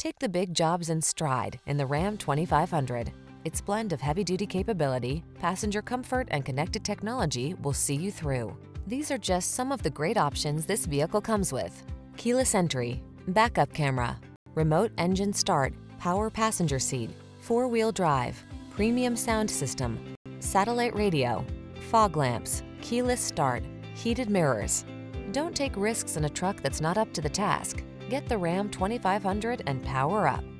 Take the big jobs in stride in the Ram 2500. Its blend of heavy-duty capability, passenger comfort, and connected technology will see you through. These are just some of the great options this vehicle comes with: keyless entry, backup camera, remote engine start, power passenger seat, four-wheel drive, premium sound system, satellite radio, fog lamps, keyless start, heated mirrors. Don't take risks in a truck that's not up to the task. Get the Ram 2500 and power up.